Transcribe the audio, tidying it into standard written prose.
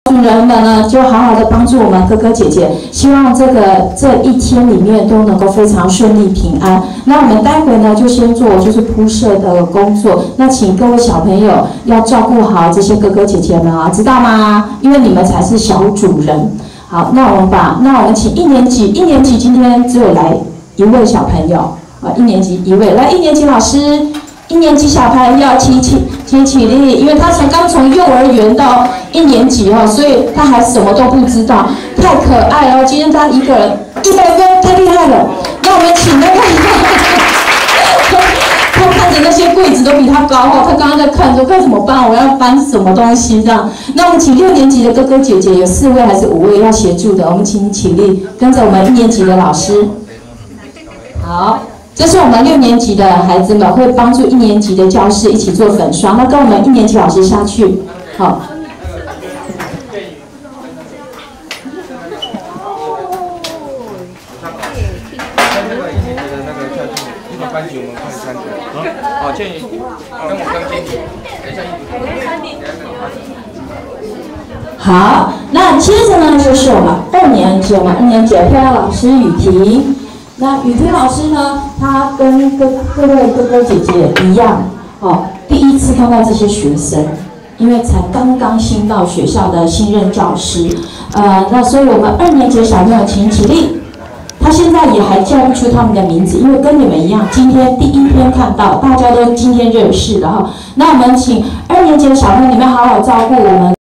主人们呢，就好好的帮助我们哥哥姐姐，希望这一天里面都能够非常顺利平安。那我们待会呢，就先做就是铺设的工作。那请各位小朋友要照顾好这些哥哥姐姐们啊，知道吗？因为你们才是小主人。好，那我们请一年级今天只有来一位小朋友啊，一年级一位，来1年级老师。1年级小朋友请起立，因为他刚从幼儿园到1年级哦，所以他还什么都不知道，太可爱了。今天他一个人100分，太厉害了。那我们请那个，他看着那些柜子都比他高哦，他刚刚在看说该怎么办，我要搬什么东西这样。那我们请6年级的哥哥姐姐，有4位还是5位要协助的，我们请起立，跟着我们1年级的老师。好。这是我们6年级的孩子们会帮助1年级的教室一起做粉刷，那跟我们1年级老师下去，好。 班级我们看3个，好，建议跟我跟建议，等一下好，那接着呢就是我们2年级的漂亮老师雨婷。那雨婷老师呢，她跟各位哥哥姐姐一样，哦，第一次看到这些学生，因为才刚新到学校的新任教师，那所以我们2年级的小朋友请起立。他现在也还叫不出他们的名字，因为跟你们一样，今天第1天看到，大家都今天认识的哈。那我们请2年级的小朋友，你们好好照顾我们。